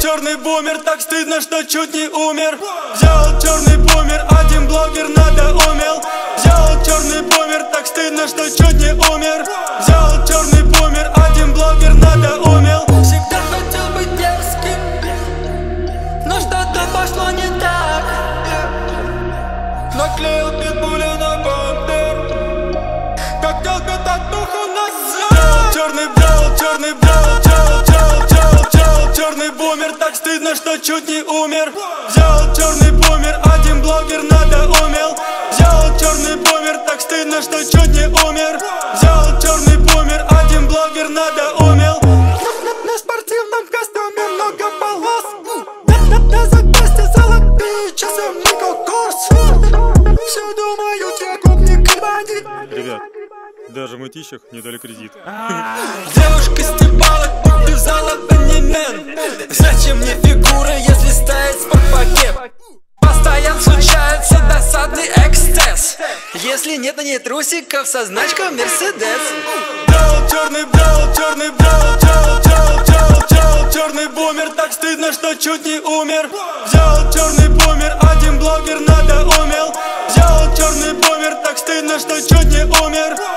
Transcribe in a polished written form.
черный бумер, так стыдно, что чуть не умер. Взял черный бумер, один блогер надоумел. Взял черный бумер, так стыдно, что чуть не умер. Взял черный бумер, один блогер надоумел. Всегда хотел быть дерзким, но что-то пошло не так. Наклеил питбуля на бампер, как телка татуха на зад. Черный брал, черный брал, черный бумер, так стыдно, что чуть не умер. Взял черный бумер, один блогер надоумел. Взял черный бумер, так стыдно, что чуть не умер. Взял черный бумер, один блогер надоумел. На спортивном костюме много полос. На запястье золотые часы Michael Kors. Все думаю, те гопник и бандит. Ребят, даже в мытищах не дали кредит. Девушка стебала, убежала абонемент. Зачем мне фигура, если стоит спортпакет? Постоянно случается досадный эксцесс. Если нет на ней трусиков со значкой Мерседес. Брал, черный черный бумер, так стыдно, что чуть не умер. Взял черный бумер, один блогер надоумел. Взял черный бумер, так стыдно, что чуть не умер.